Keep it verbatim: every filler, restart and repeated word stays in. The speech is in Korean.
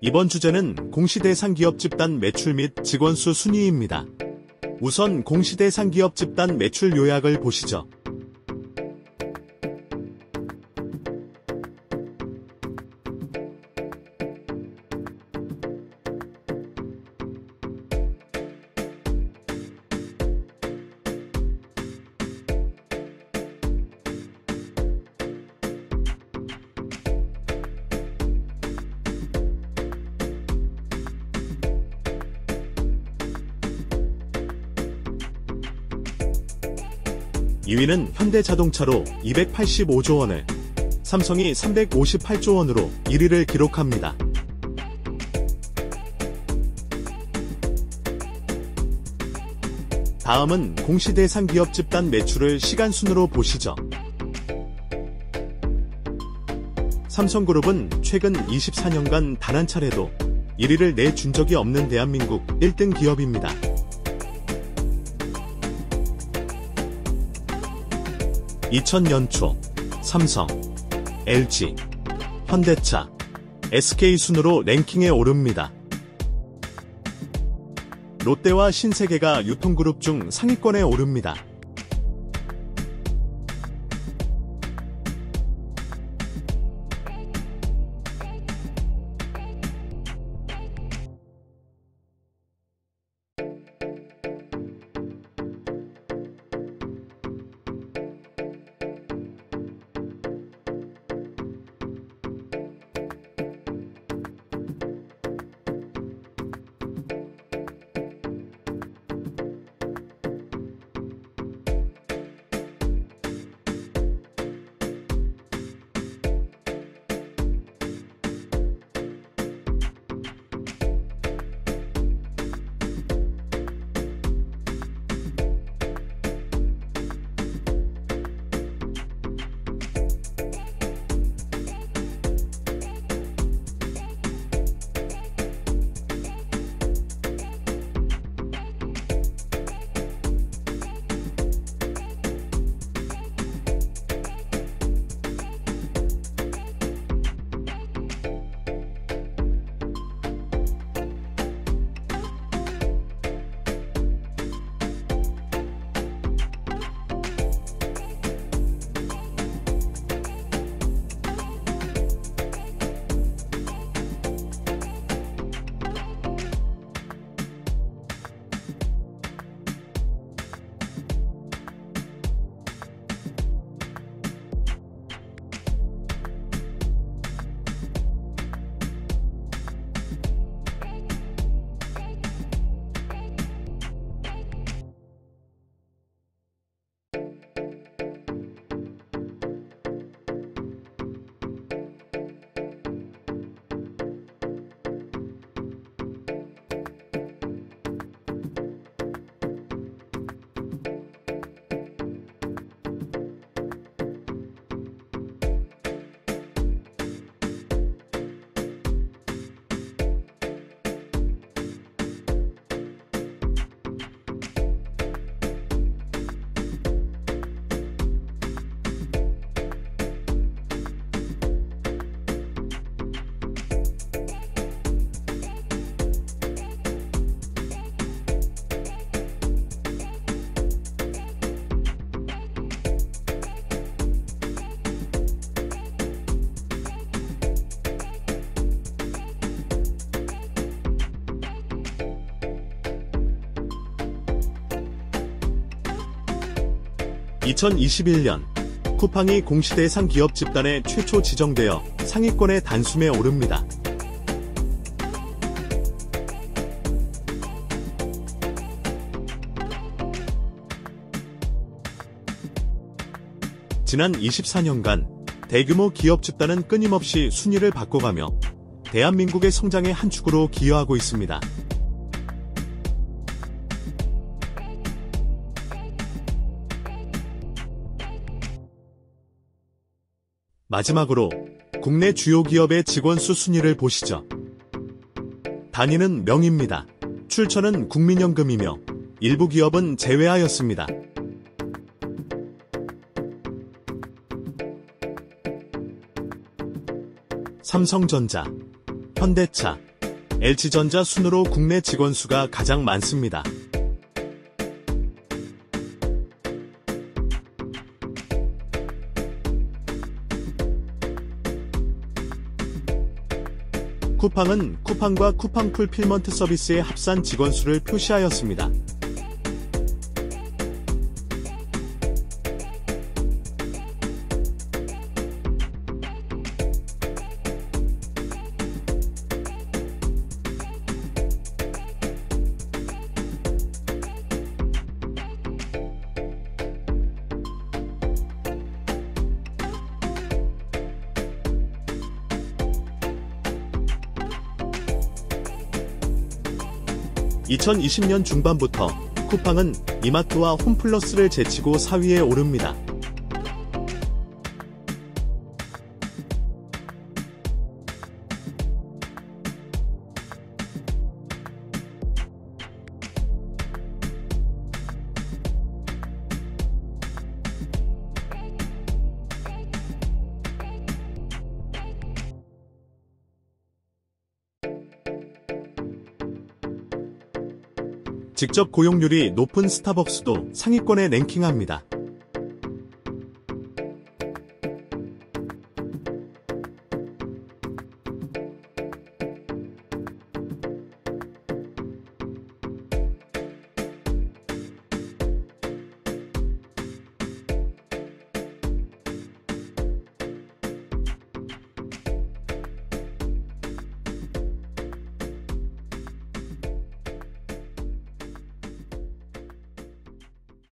이번 주제는 공시대상 기업 집단 매출 및 직원 수 순위입니다. 우선 공시대상 기업 집단 매출 요약을 보시죠. 이 위는 현대자동차로 이백팔십오조 원을, 삼성이 삼백오십팔조 원으로 일 위를 기록합니다. 다음은 공시대상 기업 집단 매출을 시간순으로 보시죠. 삼성그룹은 최근 이십사 년간 단 한 차례도 일 위를 내준 적이 없는 대한민국 일 등 기업입니다. 이천 년 초 삼성, 엘지, 현대차, 에스케이 순으로 랭킹에 오릅니다. 롯데와 신세계가 유통그룹 중 상위권에 오릅니다. 이천이십일 년 쿠팡이 공시대상 기업 집단에 최초 지정되어 상위권의 단숨에 오릅니다. 지난 이십사 년간 대규모 기업 집단은 끊임없이 순위를 바꿔가며 대한민국의 성장의 한 축으로 기여하고 있습니다. 마지막으로 국내 주요 기업의 직원 수 순위를 보시죠. 단위는 명입니다. 출처는 국민연금이며 일부 기업은 제외하였습니다. 삼성전자, 현대차, 엘지전자 순으로 국내 직원 수가 가장 많습니다. 쿠팡은 쿠팡과 쿠팡 풀필먼트 서비스의 합산 직원 수를 표시하였습니다. 이천이십 년 중반부터 쿠팡은 이마트와 홈플러스를 제치고 사 위에 오릅니다. 직접 고용률이 높은 스타벅스도 상위권에 랭킹합니다.